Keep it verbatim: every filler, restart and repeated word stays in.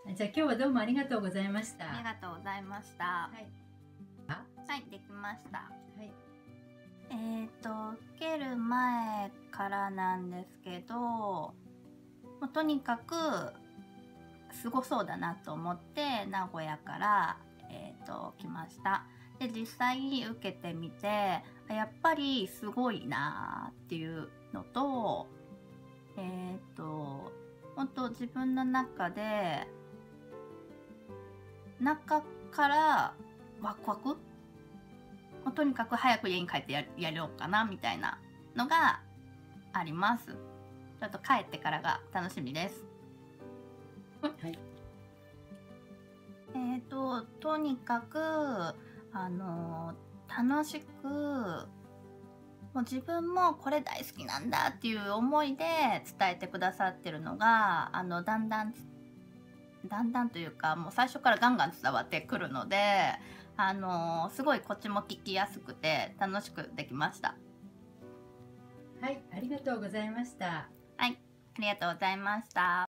じゃあ今日はどうもありがとうございました。 ありがとうございました。 はい。 あ、はい、できました。 はい。 えっと、受ける前からなんですけど、もうとにかくすごそうだなと思って名古屋から、えー、と来ました。で実際受けてみてやっぱりすごいなっていうのと、えっ、と本当自分の中で中からワクワク、もうとにかく早く家に帰って や, やろうかなみたいなのがあります。ちょっと帰ってからが楽しみです。 はい。 えっ、ととにかくあの楽しく、もう自分もこれ大好きなんだっていう思いで伝えてくださってるのが、あのだんだんだんだんというかもう最初からガンガン伝わってくるので、あのすごいこっちも聞きやすくて楽しくできました。 はい、ありがとうございました。 はい、ありがとうございました。